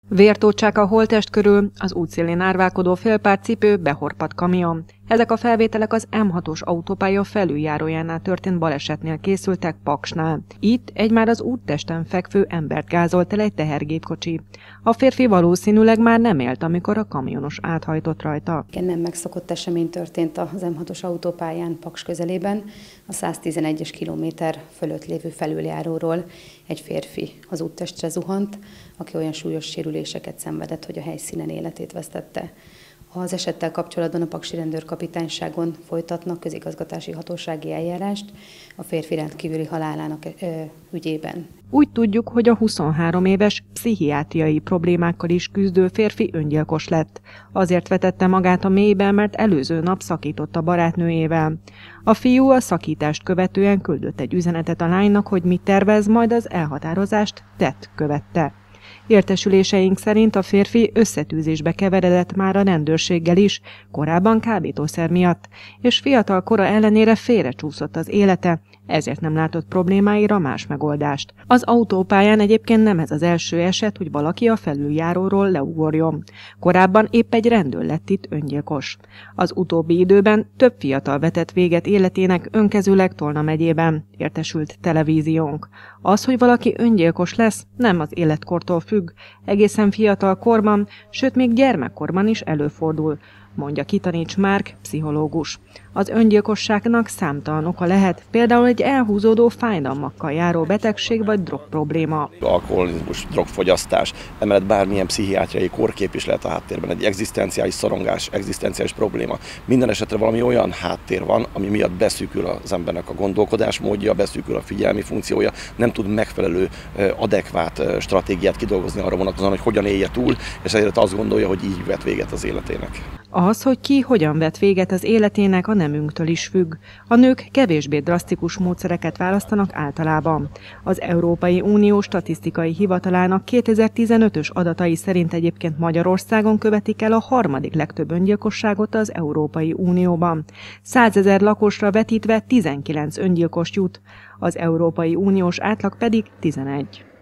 Vértócsák a holttest körül, az útszélén árválkodó félpár cipő, behorpadt kamion. Ezek a felvételek az M6-os autópálya felüljárójánál történt balesetnél készültek Paksnál. Itt egy már az úttesten fekvő embert gázolt el egy tehergépkocsi. A férfi valószínűleg már nem élt, amikor a kamionos áthajtott rajta. Nem megszokott esemény történt az M6-os autópályán Paks közelében, a 111-es kilométer fölött lévő felüljáróról egy férfi az úttestre zuhant, aki olyan súlyos sérüléseket szenvedett, hogy a helyszínen életét vesztette. Az esettel kapcsolatban a paksi rendőrkapitányságon folytatnak közigazgatási hatósági eljárást a férfi rendkívüli halálának ügyében. Úgy tudjuk, hogy a 23 éves pszichiátriai problémákkal is küzdő férfi öngyilkos lett. Azért vetette magát a mélybe, mert előző nap szakított a barátnőjével. A fiú a szakítást követően küldött egy üzenetet a lánynak, hogy mit tervez, majd az elhatározást tett követte. Értesüléseink szerint a férfi összetűzésbe keveredett már a rendőrséggel is, korábban kábítószer miatt, és fiatal kora ellenére félrecsúszott az élete, ezért nem látott problémáira más megoldást. Az autópályán egyébként nem ez az első eset, hogy valaki a felüljáróról leugorjon. Korábban épp egy rendőr lett itt öngyilkos. Az utóbbi időben több fiatal vetett véget életének önkezőleg Tolna megyében, értesült televíziónk. Az, hogy valaki öngyilkos lesz, nem az életkortól függ, egészen fiatal korban, sőt még gyermekkorban is előfordul, mondja Kitanics Márk, pszichológus. Az öngyilkosságnak számtalan oka lehet, például egy elhúzódó fájdalmakkal járó betegség vagy drogprobléma. Alkoholizmus, drogfogyasztás, emellett bármilyen pszichiátriai kórkép is lehet a háttérben, egy egzisztenciális szorongás, egzisztenciális probléma. Minden esetre valami olyan háttér van, ami miatt beszűkül az embernek a gondolkodásmódja, beszűkül a figyelmi funkciója, nem tud megfelelő, adekvát stratégiát kidolgozni arra vonatkozóan, hogy hogyan élje túl, és ezért azt gondolja, hogy így vet véget az életének. Az, hogy ki hogyan vet véget az életének, a nemünktől is függ. A nők kevésbé drasztikus módszereket választanak általában. Az Európai Unió Statisztikai Hivatalának 2015-ös adatai szerint egyébként Magyarországon követik el a harmadik legtöbb öngyilkosságot az Európai Unióban. 100 000 lakosra vetítve 19 öngyilkost jut, az Európai Uniós átlag pedig 11.